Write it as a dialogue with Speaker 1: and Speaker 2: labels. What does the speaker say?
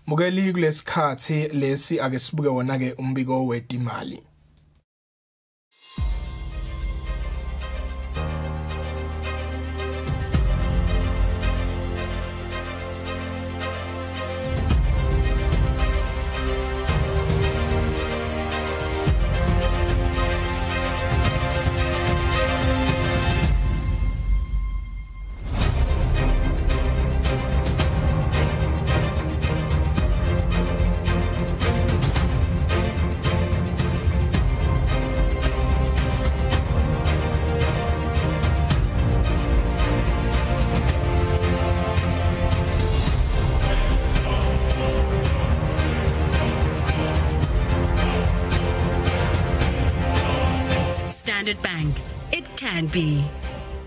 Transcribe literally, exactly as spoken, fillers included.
Speaker 1: Mukeli kulesikhathi lesi ake sibuke wona ke umbiko wetimali.
Speaker 2: Standard Bank. It can be.